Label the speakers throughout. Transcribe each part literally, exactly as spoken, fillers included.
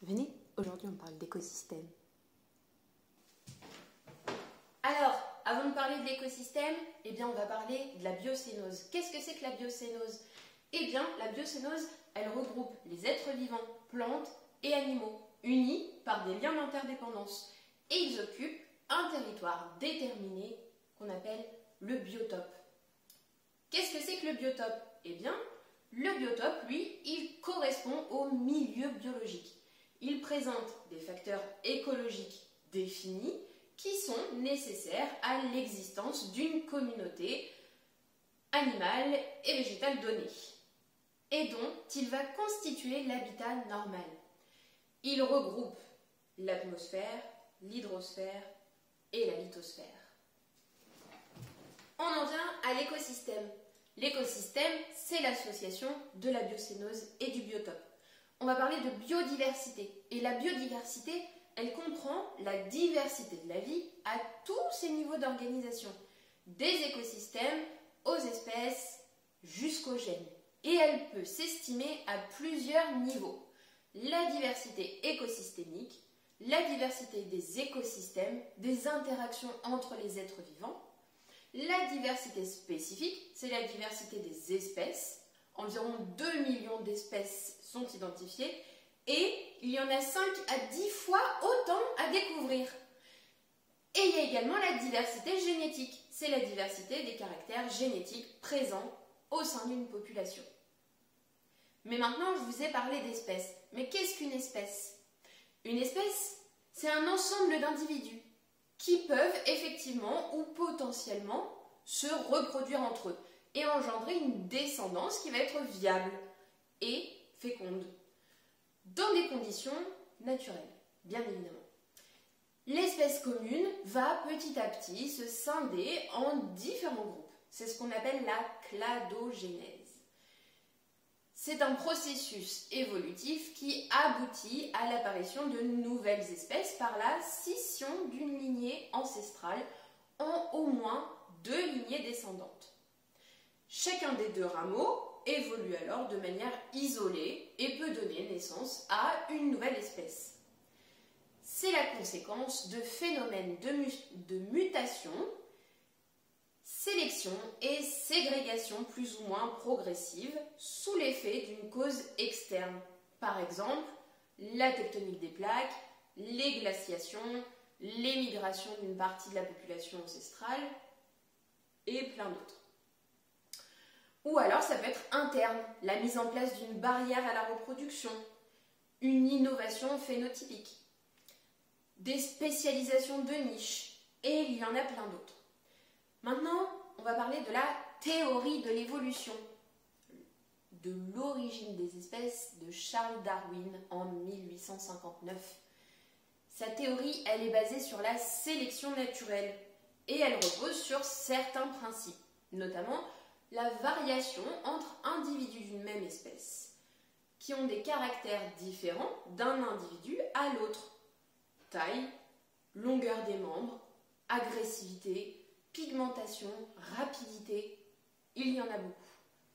Speaker 1: Venez, aujourd'hui on parle d'écosystème.
Speaker 2: Alors, avant de parler de l'écosystème, eh bien on va parler de la biocénose. Qu'est-ce que c'est que la biocénose? Eh bien, la biocénose, elle regroupe les êtres vivants, plantes et animaux, unis par des liens d'interdépendance. Et ils occupent un territoire déterminé qu'on appelle le biotope. Qu'est-ce que c'est que le biotope? Eh bien, le biotope, lui, il correspond au milieu biologique. Il présente des facteurs écologiques définis qui sont nécessaires à l'existence d'une communauté animale et végétale donnée, et dont il va constituer l'habitat normal. Il regroupe l'atmosphère, l'hydrosphère et la lithosphère. On en vient à l'écosystème. L'écosystème, c'est l'association de la biocénose et du biotope. On va parler de biodiversité. Et la biodiversité, elle comprend la diversité de la vie à tous ses niveaux d'organisation, des écosystèmes aux espèces jusqu'aux gènes. Et elle peut s'estimer à plusieurs niveaux. La diversité écosystémique, la diversité des écosystèmes, des interactions entre les êtres vivants. La diversité spécifique, c'est la diversité des espèces. Environ deux millions d'espèces sont identifiées et il y en a cinq à dix fois autant à découvrir. Et il y a également la diversité génétique. C'est la diversité des caractères génétiques présents au sein d'une population. Mais maintenant, je vous ai parlé d'espèces. Mais qu'est-ce qu'une espèce? Une espèce, c'est un ensemble d'individus qui peuvent effectivement ou potentiellement se reproduire entre eux et engendrer une descendance qui va être viable et féconde, dans des conditions naturelles, bien évidemment. L'espèce commune va petit à petit se scinder en différents groupes. C'est ce qu'on appelle la cladogénèse. C'est un processus évolutif qui aboutit à l'apparition de nouvelles espèces par la scission d'une lignée ancestrale en au moins deux lignées descendantes. Chacun des deux rameaux évolue alors de manière isolée et peut donner naissance à une nouvelle espèce. C'est la conséquence de phénomènes de, mu de mutation, sélection et ségrégation plus ou moins progressive sous l'effet d'une cause externe. Par exemple, la tectonique des plaques, les glaciations, l'émigration d'une partie de la population ancestrale et plein d'autres. Ou alors ça peut être interne, la mise en place d'une barrière à la reproduction, une innovation phénotypique, des spécialisations de niche, et il y en a plein d'autres. Maintenant, on va parler de la théorie de l'évolution, de l'origine des espèces de Charles Darwin en mille huit cent cinquante-neuf. Sa théorie, elle est basée sur la sélection naturelle et elle repose sur certains principes, notamment la variation entre individus d'une même espèce, qui ont des caractères différents d'un individu à l'autre. Taille, longueur des membres, agressivité, pigmentation, rapidité, il y en a beaucoup.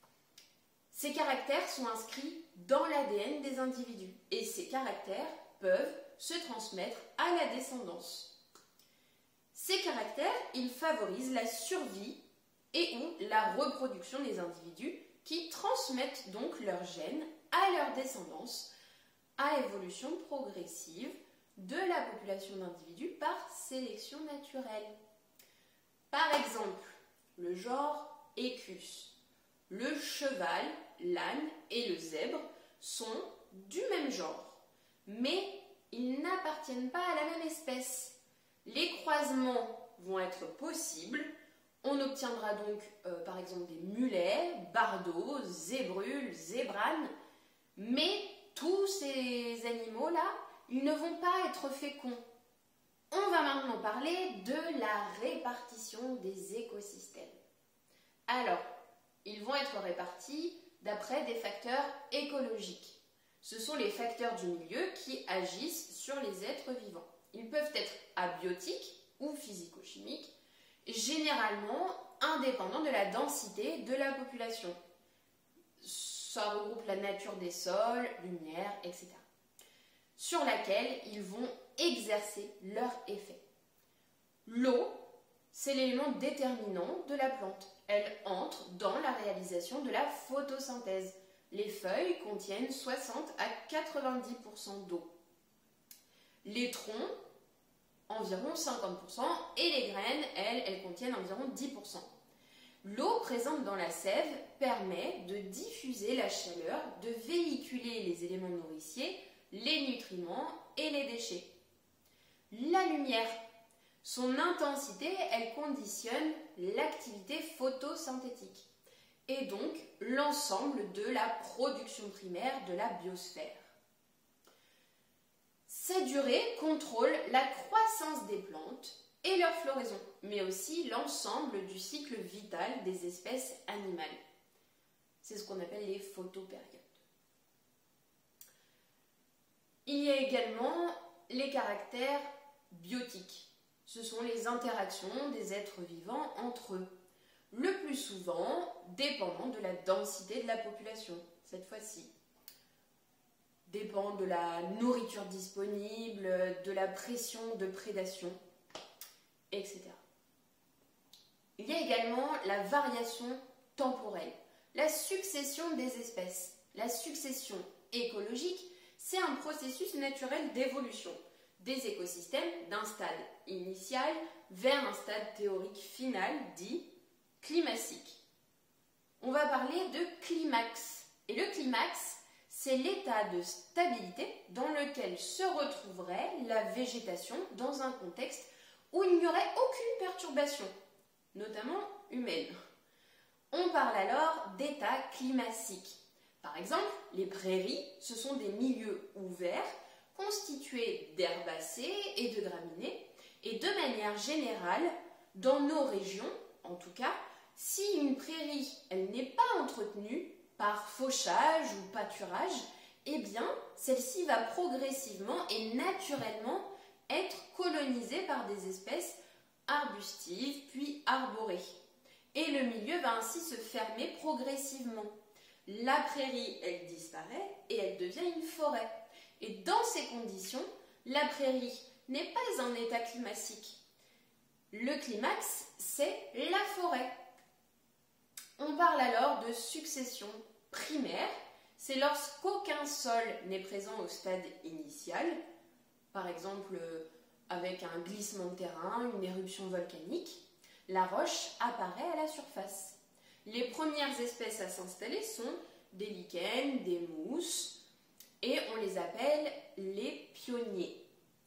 Speaker 2: Ces caractères sont inscrits dans l'A D N des individus et ces caractères peuvent se transmettre à la descendance. Ces caractères, ils favorisent la survie et ou la reproduction des individus qui transmettent donc leurs gènes à leur descendance à évolution progressive de la population d'individus par sélection naturelle. Par exemple, le genre Equus, le cheval, l'âne et le zèbre sont du même genre, mais ils n'appartiennent pas à la même espèce. Les croisements vont être possibles. On obtiendra donc euh, par exemple des mulets, bardeaux, zébrules, zébranes, mais tous ces animaux-là, ils ne vont pas être féconds. On va maintenant parler de la répartition des écosystèmes. Alors, ils vont être répartis d'après des facteurs écologiques. Ce sont les facteurs du milieu qui agissent sur les êtres vivants. Ils peuvent être abiotiques ou physico-chimiques, généralement indépendants de la densité de la population. Ça regroupe la nature des sols, lumière, et cetera. sur laquelle ils vont exercer leur effet. L'eau, c'est l'élément déterminant de la plante. Elle entre dans la réalisation de la photosynthèse. Les feuilles contiennent soixante à quatre-vingt-dix pour cent d'eau. Les troncs, environ cinquante pour cent, et les graines, elles, elles contiennent environ dix pour cent. L'eau présente dans la sève permet de diffuser la chaleur, de véhiculer les éléments nourriciers, les nutriments et les déchets. La lumière, son intensité, elle conditionne l'activité photosynthétique et donc l'ensemble de la production primaire de la biosphère. Sa durée contrôle la croissance des plantes et leur floraison, mais aussi l'ensemble du cycle vital des espèces animales. C'est ce qu'on appelle les photopériodes. Il y a également les caractères biotiques. Ce sont les interactions des êtres vivants entre eux, le plus souvent dépendant de la densité de la population, cette fois-ci. Dépend de la nourriture disponible, de la pression de prédation, et cetera. Il y a également la variation temporelle, la succession des espèces. La succession écologique, c'est un processus naturel d'évolution des écosystèmes d'un stade initial vers un stade théorique final dit climatique. On va parler de climax. Et le climax, c'est l'état de stabilité dans lequel se retrouverait la végétation dans un contexte où il n'y aurait aucune perturbation, notamment humaine. On parle alors d'état climatique. Par exemple, les prairies, ce sont des milieux ouverts constitués d'herbacées et de graminées, et de manière générale, dans nos régions, en tout cas, si une prairie elle n'est pas entretenue par fauchage ou pâturage, eh bien, celle-ci va progressivement et naturellement être colonisée par des espèces arbustives puis arborées. Et le milieu va ainsi se fermer progressivement. La prairie, elle disparaît et elle devient une forêt. Et dans ces conditions, la prairie n'est pas un état climatique. Le climax, c'est la forêt. On parle alors de succession primaire. C'est lorsqu'aucun sol n'est présent au stade initial, par exemple avec un glissement de terrain, une éruption volcanique, la roche apparaît à la surface. Les premières espèces à s'installer sont des lichens, des mousses, et on les appelle les pionniers.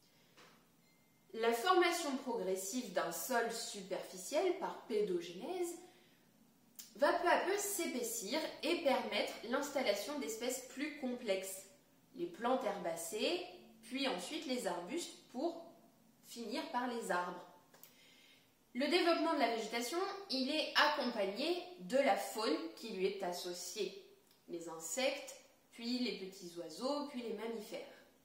Speaker 2: La formation progressive d'un sol superficiel par pédogénèse va peu à peu s'épaissir et permettre l'installation d'espèces plus complexes, les plantes herbacées, puis ensuite les arbustes pour finir par les arbres. Le développement de la végétation, il est accompagné de la faune qui lui est associée, les insectes, puis les petits oiseaux, puis les mammifères.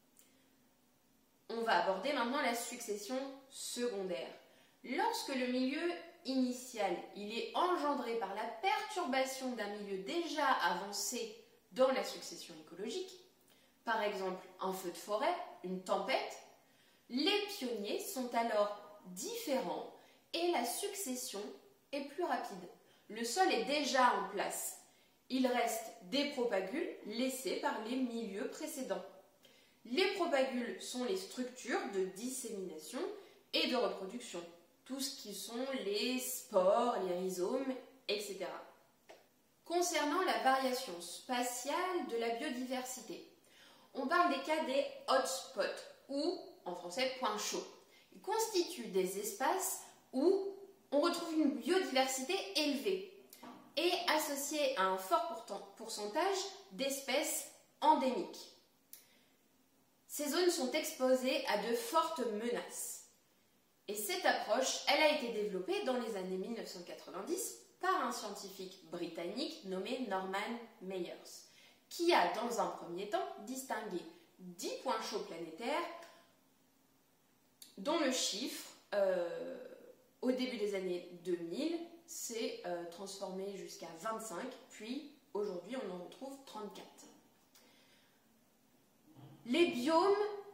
Speaker 2: On va aborder maintenant la succession secondaire. Lorsque le milieu initial il est engendré par la perturbation d'un milieu déjà avancé dans la succession écologique, par exemple un feu de forêt, une tempête, les pionniers sont alors différents et la succession est plus rapide. Le sol est déjà en place. Il reste des propagules laissés par les milieux précédents. Les propagules sont les structures de dissémination et de reproduction, tout ce qui sont les spores, les rhizomes, et cetera. Concernant la variation spatiale de la biodiversité, on parle des cas des hotspots, ou en français points chauds. Ils constituent des espaces où on retrouve une biodiversité élevée et associée à un fort pourcentage d'espèces endémiques. Ces zones sont exposées à de fortes menaces. Et cette approche, elle a été développée dans les années mille neuf cent quatre-vingt-dix par un scientifique britannique nommé Norman Meyers, qui a dans un premier temps distingué dix points chauds planétaires dont le chiffre, euh, au début des années deux mille, s'est euh, transformé jusqu'à vingt-cinq, puis aujourd'hui on en retrouve trente-quatre. Les biomes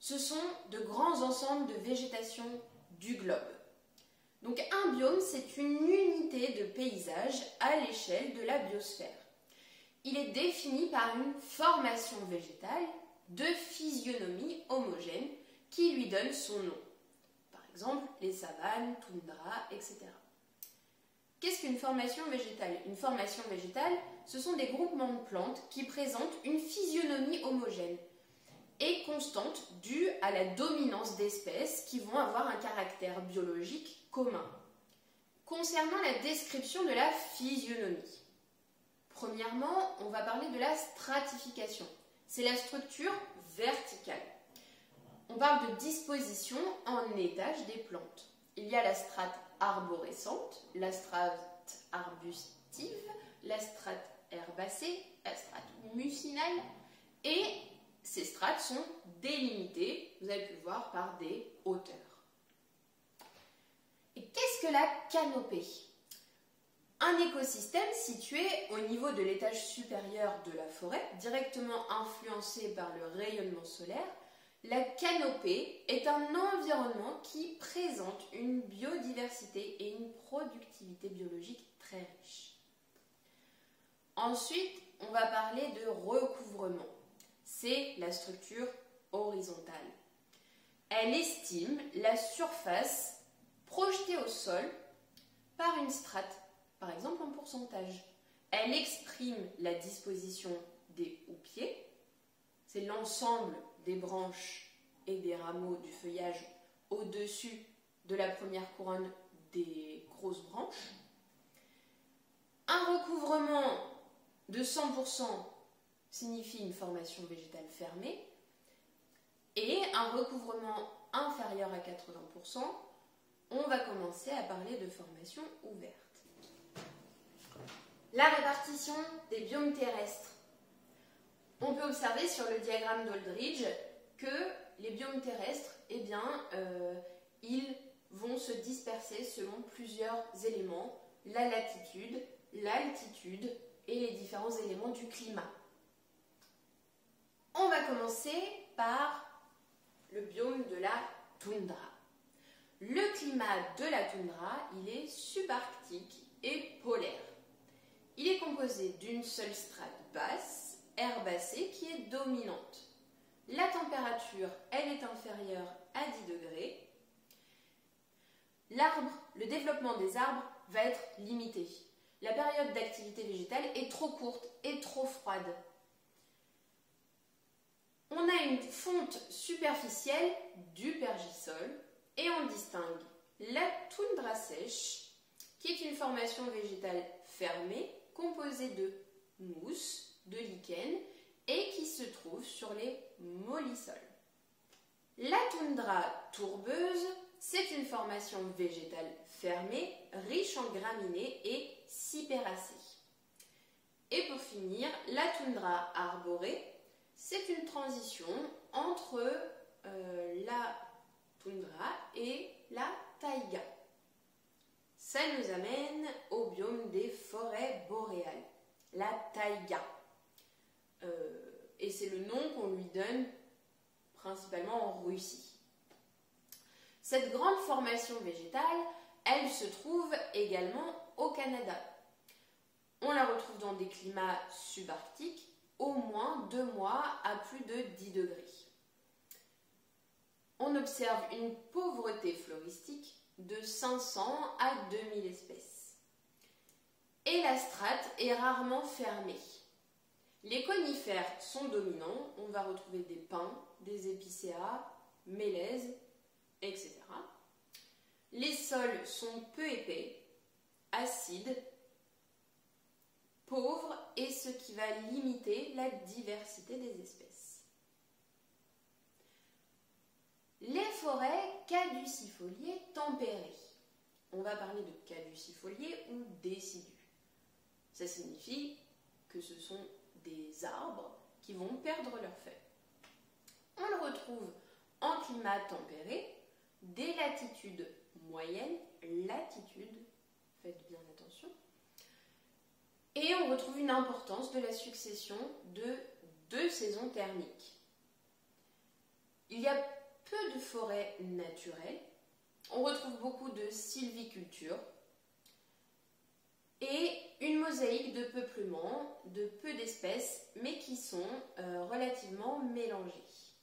Speaker 2: Ce sont de grands ensembles de végétation du globe. Donc un biome, c'est une unité de paysage à l'échelle de la biosphère. Il est défini par une formation végétale de physionomie homogène qui lui donne son nom. Par exemple, les savanes, toundras, et cetera. Qu'est-ce qu'une formation végétale? Une formation végétale, ce sont des groupements de plantes qui présentent une physionomie homogène et constante due à la dominance d'espèces qui vont avoir un caractère biologique commun. Concernant la description de la physionomie, premièrement, on va parler de la stratification. C'est la structure verticale. On parle de disposition en étage des plantes. Il y a la strate arborescente, la strate arbustive, la strate herbacée, la strate mucinale, et ces strates sont délimitées, vous avez pu le voir, par des hauteurs. Et qu'est-ce que la canopée? Un écosystème situé au niveau de l'étage supérieur de la forêt, directement influencé par le rayonnement solaire. La canopée est un environnement qui présente une biodiversité et une productivité biologique très riche. Ensuite, on va parler de recouvrement. C'est la structure horizontale. Elle estime la surface projetée au sol par une strate, par exemple en pourcentage. Elle exprime la disposition des houppiers, c'est l'ensemble des branches et des rameaux du feuillage au-dessus de la première couronne des grosses branches. Un recouvrement de cent pour cent signifie une formation végétale fermée et un recouvrement inférieur à quatre-vingts pour cent, on va commencer à parler de formation ouverte. La répartition des biomes terrestres. On peut observer sur le diagramme d'Holdridge que les biomes terrestres, eh bien, euh, ils vont se disperser selon plusieurs éléments, la latitude, l'altitude et les différents éléments du climat. On va commencer par le biome de la toundra. Le climat de la toundra, il est subarctique et polaire. Il est composé d'une seule strate basse, herbacée, qui est dominante. La température, elle est inférieure à dix degrés. L'arbre, le développement des arbres va être limité. La période d'activité végétale est trop courte et trop froide. On a une fonte superficielle du pergisol et on distingue la toundra sèche, qui est une formation végétale fermée, composée de mousse, de lichen, et qui se trouve sur les mollisols. La toundra tourbeuse, c'est une formation végétale fermée, riche en graminées et cyperacées. Et pour finir, la toundra arborée, c'est une transition entre euh, la toundra et la taïga. Ça nous amène au biome des forêts boréales, la taïga. Euh, et c'est le nom qu'on lui donne principalement en Russie. Cette grande formation végétale, elle se trouve également au Canada. On la retrouve dans des climats subarctiques, au moins deux mois à plus de dix degrés. On observe une pauvreté floristique de cinq cents à deux mille espèces. Et la strate est rarement fermée. Les conifères sont dominants, on va retrouver des pins, des épicéas, mélèzes, et cetera. Les sols sont peu épais, acides, pauvres, et ce qui va limiter la diversité des espèces. Les forêts caducifoliées tempérées. On va parler de caducifoliés ou décidus. Ça signifie que ce sont des arbres qui vont perdre leurs feuilles. On le retrouve en climat tempéré, des latitudes moyennes, latitudes, faites bien attention, et on retrouve une importance de la succession de deux saisons thermiques. Il y a peu de forêts naturelles. On retrouve beaucoup de sylviculture et une mosaïque de peuplement de peu d'espèces, mais qui sont euh, relativement mélangées.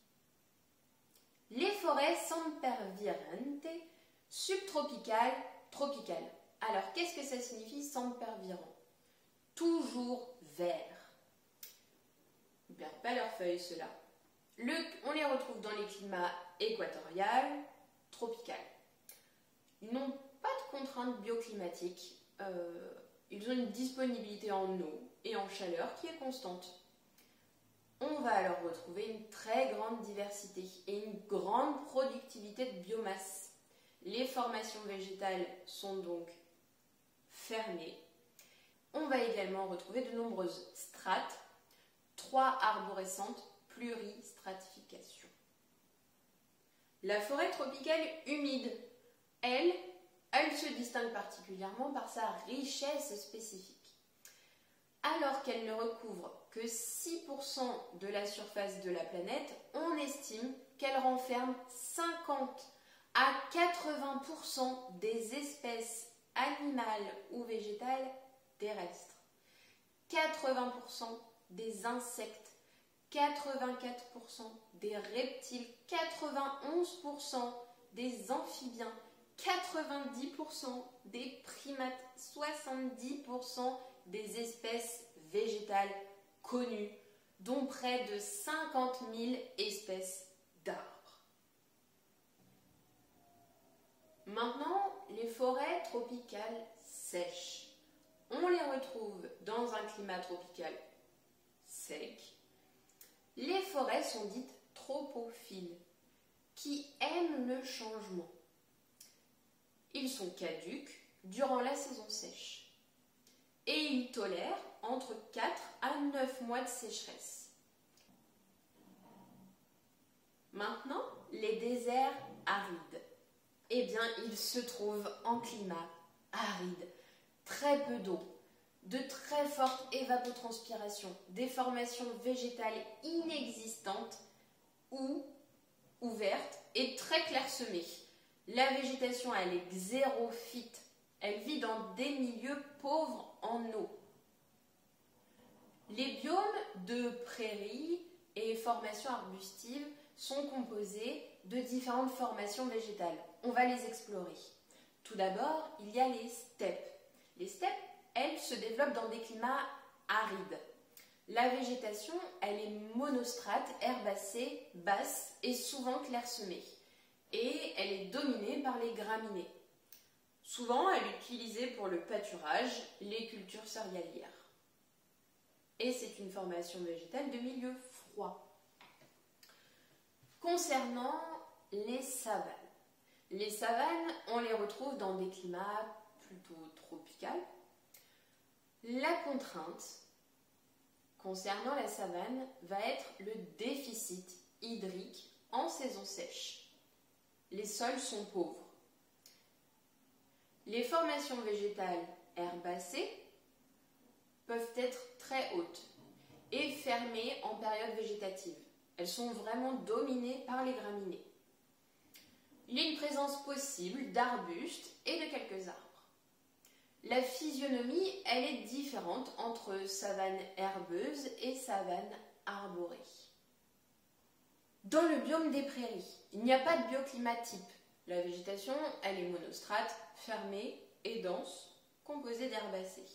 Speaker 2: Les forêts sempervirentes, subtropicales, tropicales. Alors, qu'est-ce que ça signifie sempervirent? Toujours vert. Ils ne perdent pas leurs feuilles, ceux-là. Le, on les retrouve dans les climats équatorial, tropical. Ils n'ont pas de contraintes bioclimatiques. Euh, ils ont une disponibilité en eau et en chaleur qui est constante. On va alors retrouver une très grande diversité et une grande productivité de biomasse. Les formations végétales sont donc fermées. On va également retrouver de nombreuses strates, trois arborescentes, pluristratification. La forêt tropicale humide, elle, elle se distingue particulièrement par sa richesse spécifique. Alors qu'elle ne recouvre que six pour cent de la surface de la planète, on estime qu'elle renferme cinquante à quatre-vingts pour cent des espèces animales ou végétales terrestres, quatre-vingts pour cent des insectes, quatre-vingt-quatre pour cent des reptiles, quatre-vingt-onze pour cent des amphibiens, quatre-vingt-dix pour cent des primates, soixante-dix pour cent des espèces végétales connues, dont près de cinquante mille espèces d'arbres. Maintenant, les forêts tropicales sèches. On les retrouve dans un climat tropical sec. Les forêts sont dites tropophiles, qui aiment le changement. Ils sont caducs durant la saison sèche. Et ils tolèrent entre quatre à neuf mois de sécheresse. Maintenant, les déserts arides. Eh bien, ils se trouvent en climat aride, très peu d'eau, de très fortes évapotranspirations, des formations végétales inexistantes ou ouvertes et très clairsemées. La végétation, elle est xérophyte. Elle vit dans des milieux pauvres en eau. Les biomes de prairies et formations arbustives sont composés de différentes formations végétales. On va les explorer. Tout d'abord, il y a les steppes. Les steppes, elles, se développent dans des climats arides. La végétation, elle est monostrate, herbacée, basse et souvent clairsemée. Et elle est dominée par les graminées. Souvent, elle est utilisée pour le pâturage, les cultures céréalières. Et c'est une formation végétale de milieu froid. Concernant les savanes. Les savanes, on les retrouve dans des climats plutôt tropicaux. La contrainte concernant la savane va être le déficit hydrique en saison sèche. Les sols sont pauvres. Les formations végétales herbacées peuvent être très hautes et fermées en période végétative. Elles sont vraiment dominées par les graminées. Il y a une présence possible d'arbustes et de quelques arbres. La physionomie, elle est différente entre savane herbeuse et savane arborée. Dans le biome des prairies, il n'y a pas de bioclimat type. La végétation, elle est monostrate, fermée et dense, composée d'herbacées.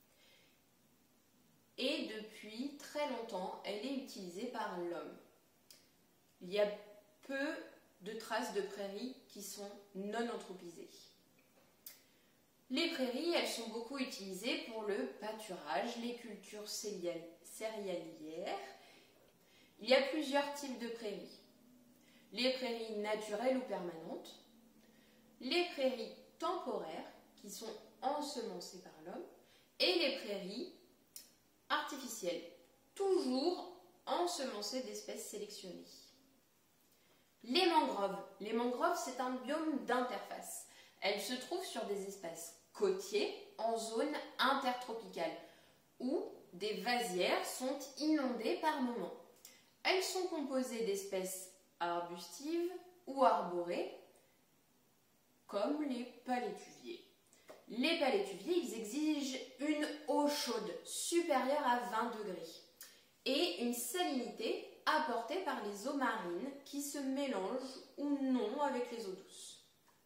Speaker 2: Et depuis très longtemps, elle est utilisée par l'homme. Il y a peu de traces de prairies qui sont non anthropisées. Les prairies, elles sont beaucoup utilisées pour le pâturage, les cultures céréalières. Il y a plusieurs types de prairies. Les prairies naturelles ou permanentes, les prairies temporaires qui sont ensemencées par l'homme et les prairies artificielles, toujours ensemencées d'espèces sélectionnées. Les mangroves. Les mangroves, c'est un biome d'interface. Elles se trouvent sur des espaces côtiers en zone intertropicale où des vasières sont inondées par moments. Elles sont composées d'espèces arbustives ou arborées, comme les palétuviers. Les palétuviers, ils exigent une eau chaude supérieure à vingt degrés et une salinité apportée par les eaux marines qui se mélangent ou non avec les eaux douces.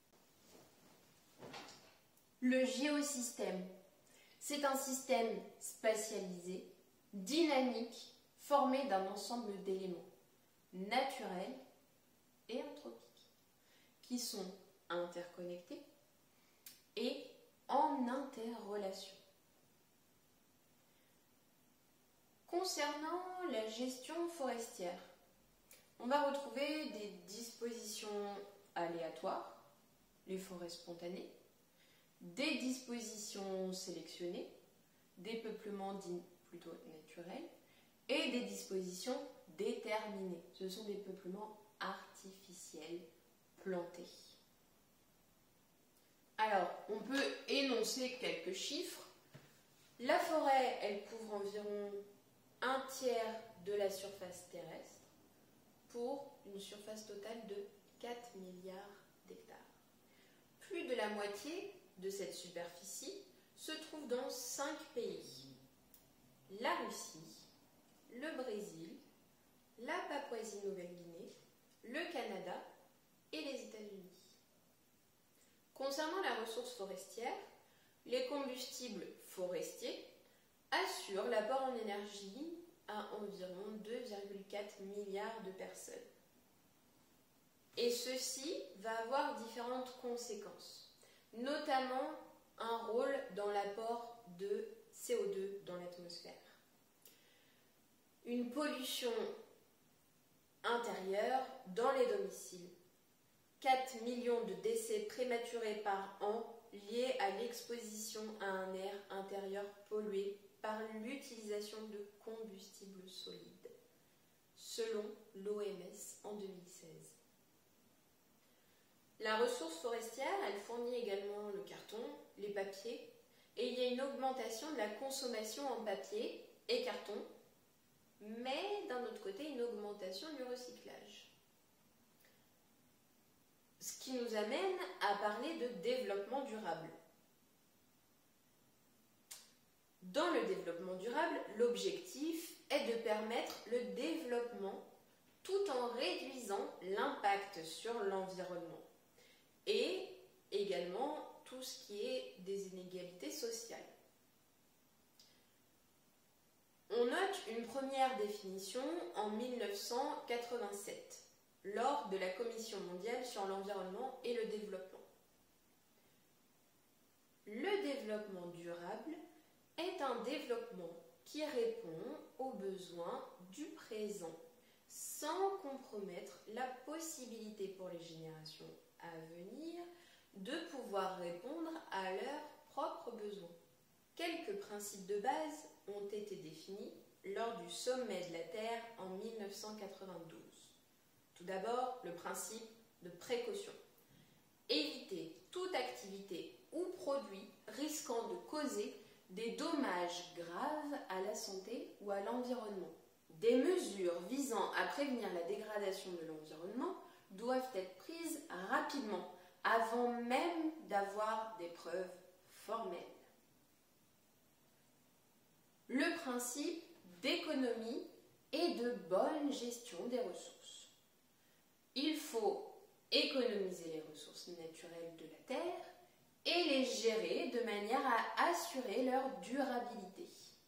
Speaker 2: Le géosystème, c'est un système spatialisé, dynamique, formé d'un ensemble d'éléments naturels et anthropiques qui sont interconnectés et en interrelation. Concernant la gestion forestière, on va retrouver des dispositions aléatoires, les forêts spontanées, des dispositions sélectionnées, des peuplements dits plutôt naturels, et des dispositions déterminées. Ce sont des peuplements artificiels plantés. Alors, on peut énoncer quelques chiffres. La forêt, elle couvre environ un tiers de la surface terrestre pour une surface totale de quatre milliards d'hectares. Plus de la moitié de cette superficie se trouve dans cinq pays. La Russie, le Brésil, la Papouasie-Nouvelle-Guinée, le Canada et les États-Unis. Concernant la ressource forestière, les combustibles forestiers assurent l'apport en énergie à environ deux virgule quatre milliards de personnes. Et ceci va avoir différentes conséquences, notamment un rôle dans l'apport de C O deux dans l'atmosphère. Une pollution intérieure dans les domiciles. quatre millions de décès prématurés par an liés à l'exposition à un air intérieur pollué par l'utilisation de combustibles solides, selon l'O M S en deux mille seize. La ressource forestière, elle fournit également le carton, les papiers, et il y a une augmentation de la consommation en papier et carton, mais d'un autre côté, une augmentation du recyclage. Ce qui nous amène à parler de développement durable. Dans le développement durable, l'objectif est de permettre le développement tout en réduisant l'impact sur l'environnement et également tout ce qui est des inégalités sociales. On note une première définition en mille neuf cent quatre-vingt-sept lors de la Commission mondiale sur l'environnement et le développement. Le développement durable est un développement qui répond aux besoins du présent sans compromettre la possibilité pour les générations à venir de pouvoir répondre à leurs propres besoins. Quelques principes de base ont été définis lors du sommet de la Terre en mille neuf cent quatre-vingt-douze. Tout d'abord, le principe de précaution. Éviter toute activité ou produit risquant de causer des dommages graves à la santé ou à l'environnement. Des mesures visant à prévenir la dégradation de l'environnement doivent être prises rapidement, avant même d'avoir des preuves formelles. Le principe d'économie et de bonne gestion des ressources. Il faut économiser les ressources naturelles de la Terre et les gérer de manière à assurer leur durabilité.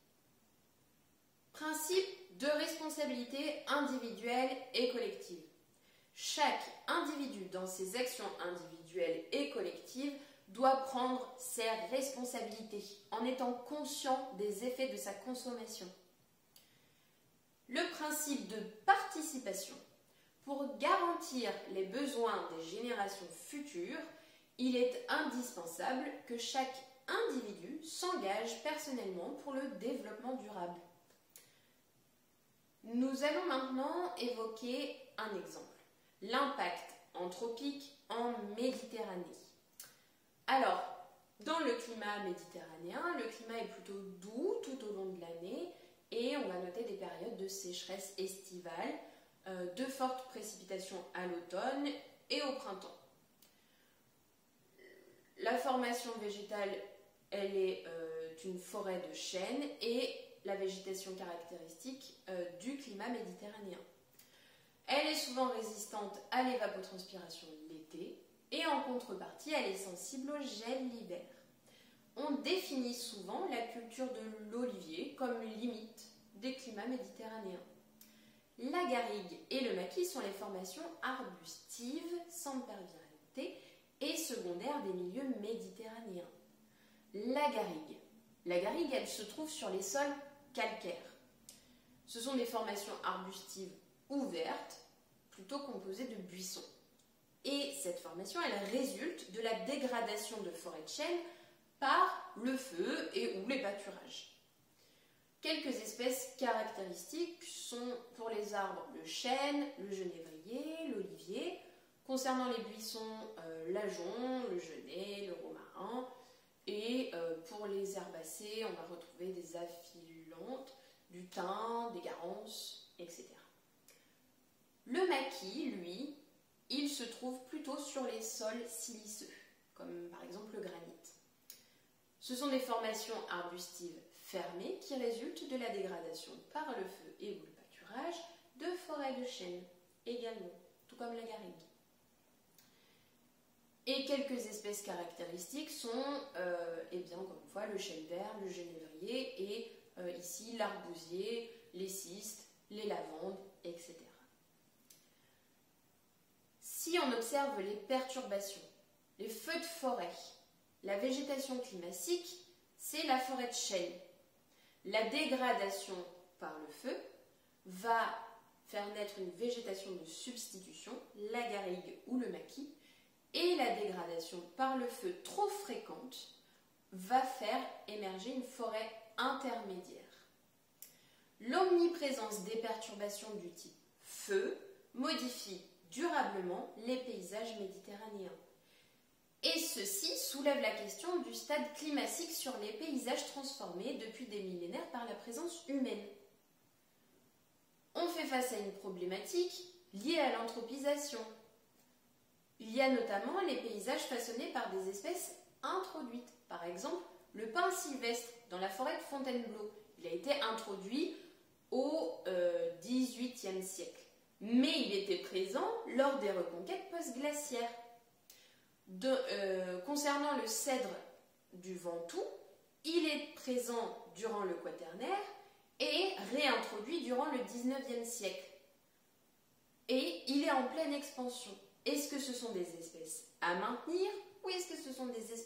Speaker 2: Principe de responsabilité individuelle et collective. Chaque individu dans ses actions individuelles et collectives doit prendre ses responsabilités en étant conscient des effets de sa consommation. Le principe de participation. Pour garantir les besoins des générations futures, il est indispensable que chaque individu s'engage personnellement pour le développement durable. Nous allons maintenant évoquer un exemple. L'impact anthropique en Méditerranée. Alors, dans le climat méditerranéen, le climat est plutôt doux tout au long de l'année et on va noter des périodes de sécheresse estivale euh, de fortes précipitations à l'automne et au printemps. La formation végétale, elle est euh, une forêt de chênes et la végétation caractéristique euh, du climat méditerranéen. Elle est souvent résistante à l'évapotranspiration l'été et en contrepartie, elle est sensible au gel l'hiver. On définit souvent la culture de l'olivier comme limite des climats méditerranéens. La garrigue et le maquis sont les formations arbustives sempervirentes et secondaires des milieux méditerranéens. La garrigue. La garrigue, elle se trouve sur les sols calcaires. Ce sont des formations arbustives ouvertes, plutôt composées de buissons. Et cette formation, elle résulte de la dégradation de forêts de chênes par le feu et ou les pâturages. Quelques espèces caractéristiques sont pour les arbres le chêne, le genévrier, l'olivier. Concernant les buissons, euh, l'ajonc, le genêt, le romarin. Et euh, pour les herbacées, on va retrouver des aphylantes, du thym, des garances, et cetera. Le maquis, lui, il se trouve plutôt sur les sols siliceux, comme par exemple le granit. Ce sont des formations arbustives fermées qui résultent de la dégradation par le feu et ou le pâturage de forêts de chênes également, tout comme la garrigue. Et quelques espèces caractéristiques sont, euh, eh bien, encore une fois, le chêne vert, le genévrier et euh, ici l'arbousier, les cistes, les lavandes, et cetera. Si on observe les perturbations, les feux de forêt, la végétation climatique, c'est la forêt de chêne. La dégradation par le feu va faire naître une végétation de substitution, la garrigue ou le maquis, et la dégradation par le feu trop fréquente va faire émerger une forêt intermédiaire. L'omniprésence des perturbations du type feu modifie durablement les paysages méditerranéens. Et ceci soulève la question du stade climatique sur les paysages transformés depuis des millénaires par la présence humaine. On fait face à une problématique liée à l'anthropisation. Il y a notamment les paysages façonnés par des espèces introduites. Par exemple, le pin sylvestre dans la forêt de Fontainebleau. Il a été introduit au euh, dix-huitième siècle. Mais il était présent lors des reconquêtes post-glaciaires. De, euh, concernant le cèdre du Ventoux, il est présent durant le Quaternaire et réintroduit durant le dix-neuvième siècle. Et il est en pleine expansion. Est-ce que ce sont des espèces à maintenir ou est-ce que ce sont des espèces